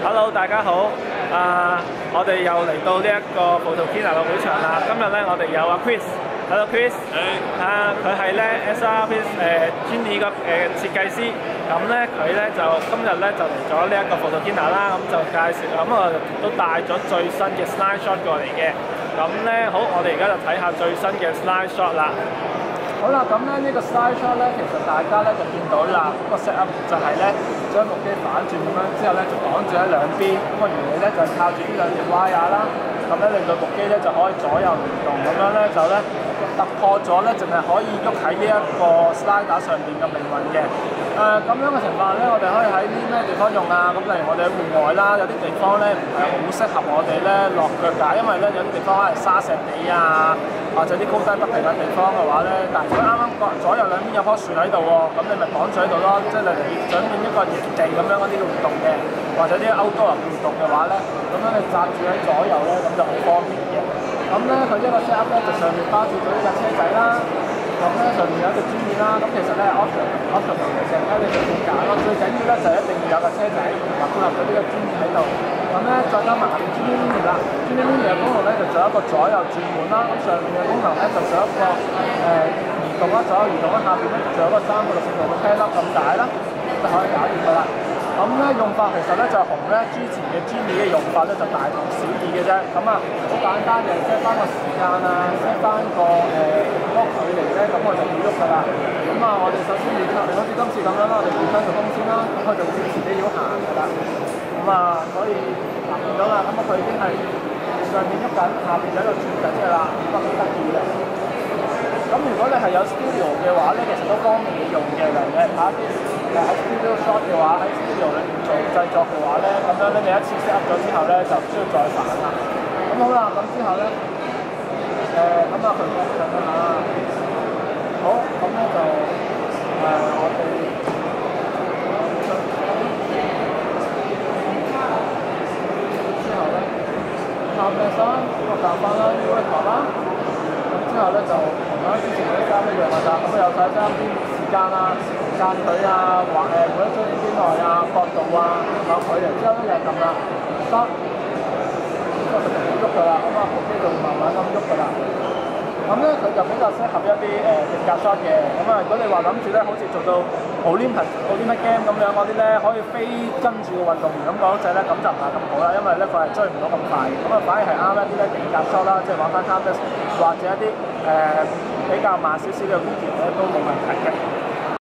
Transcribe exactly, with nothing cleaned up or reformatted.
Hello， 大家好。啊、我哋又嚟到呢一個 Photokina 嘅會場啦。今日咧，我哋有阿 Chris。Hello Chris。 誒。 啊，佢係咧 S R Fist 誒專業嘅誒設計師。咁咧，佢咧就今日咧就嚟咗呢一個 Photokina 啦。咁就介紹，咁我都帶咗最新嘅 slide shot 過嚟嘅。咁咧，好，我哋而家就睇下最新嘅 slide shot 啦。好啦，咁咧呢個 slide shot 咧，其實大家咧就見到啦，個 set up 就係咧將部機反轉咁樣，之後咧就擋住喺兩邊，咁個原理咧就係靠住呢兩條 wire 啦，咁咧令到部機咧就可以左右聯動，咁樣咧就咧突破咗咧，淨係可以喐喺呢一個 slide 架上邊嘅命運嘅。誒、呃、咁樣嘅情況咧，我哋可以喺啲咩地方用啊？咁例如我哋喺戶外啦，有啲地方咧唔係好適合我哋咧落腳架，因為咧有啲地方可能沙石地啊，或者啲高低不平嘅地方嘅話咧，但係如果啱啱左右兩邊有棵樹喺度喎，咁你咪綁住喺度咯，即係例如想變一個營地咁樣嗰啲嘅活動嘅，或者啲 outdoor 活動嘅話咧，咁樣你紮住喺左右咧，咁就好方便嘅。咁咧佢一個 set up 咧就上面包住咗呢架車仔啦。咁咧上面有一隻專面啦，咁其實咧 option option 其實咧你隨便揀咯，最緊要咧就係一定要有架車仔同埋配合咗呢個專面喺度。咁咧再加埋下邊專面呢啦，專面呢嘅功能咧就做一個左右轉換啦。咁上面嘅功能咧就做一個誒移動啦，左右移動啦，下邊咧就做一個三百六十度嘅 pan up 咁解啦，就可以搞掂㗎啦。咁咧用法其實咧就係同咧之前嘅專面嘅用法咧就大同小異嘅啫。咁啊好簡單嘅 set 翻個時間啊 ，set 翻個誒嗰個距離咧，咁我就會喐㗎啦。咁啊，我哋首先預測，好似今次咁樣啦，我哋預測個風先啦，咁佢就會自己要行㗎啦。咁啊，所以嗱見到啦，咁啊佢已經係上面喐緊，下邊就喺度轉緊㗎啦，咁啊幾得意嘅。咁如果你係有 studio 嘅話咧，其實都方便你用嘅，例如你拍一啲誒喺 studio shot 嘅話，喺 studio 裏面做製作嘅話咧，咁樣咧你一次 set up 咗之後咧，就唔需要再反啦。咁好啦，咁之後咧，誒咁啊佢放上啦嚇。好，咁咧就誒、呃、我哋之後咧，後面收呢個夾翻啦，呢個頭啦。之後咧就同啱之前嗰啲衫一樣㗎咋，咁啊有晒衫邊時間啊、間距啊、或誒每一張邊內啊、角度啊、有距離，之後咧就撳啦，得，之後就唔喐㗎啦，咁啊部機就會慢慢咁喐㗎啦。咁咧佢就比較適合一啲誒定格 shot 嘅，咁啊如果你話諗住咧好似做到 Olympic Olympic game 咁樣嗰啲咧，可以飛跟住個運動員咁嗰隻咧，咁就唔係咁好啦，因為咧佢係追唔到咁快，咁啊反而係啱一啲咧定格 shot 啦，即係玩翻 time lapse 或者一啲誒、呃、比較慢少少嘅 video 咧都冇問題嘅。